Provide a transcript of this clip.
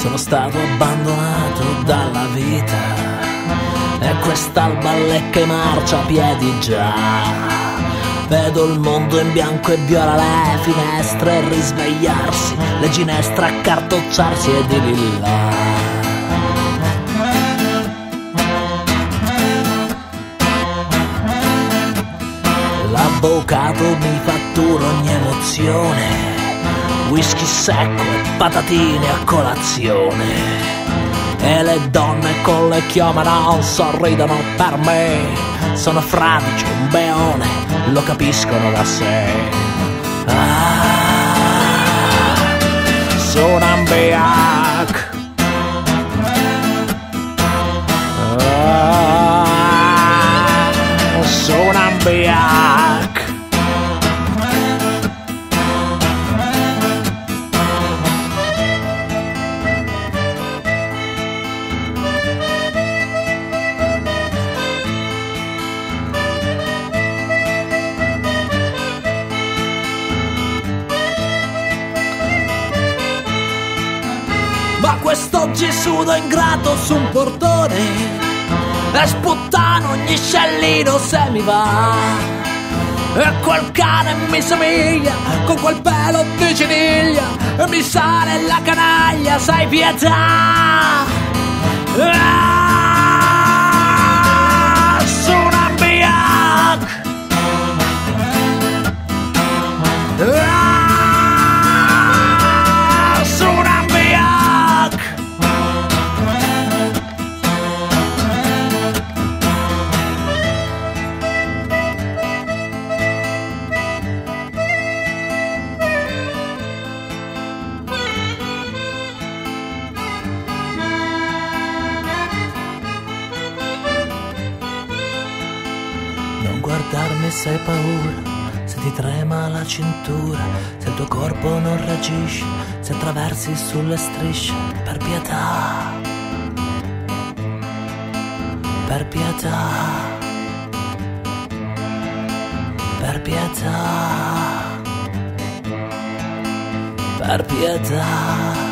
Sono stato abbandonato dalla vita e quest'alba lecca e marcia a piedi già. Vedo il mondo in bianco e viola, le finestre risvegliarsi, le ginestre accartocciarsi e di lì là. L'avvocato mi fattura ogni emozione, whisky secco e patatine a colazione, e le donne con le chiome non sorridono per me, sono fradicio, un beone, lo capiscono da sé. Sono ambiac, sono ambiac. Ma quest'oggi sudo ingrato su un portone e sputtano ogni scellino se mi va. E quel cane mi somiglia con quel pelo di ciniglia e mi sale la canaglia, sai pietà. Sono ambiac. Sono ambiac. Non guardarmi se hai paura, se ti trema la cintura, se il tuo corpo non reagisce, se attraversi sulle strisce. Per pietà, per pietà, per pietà, per pietà.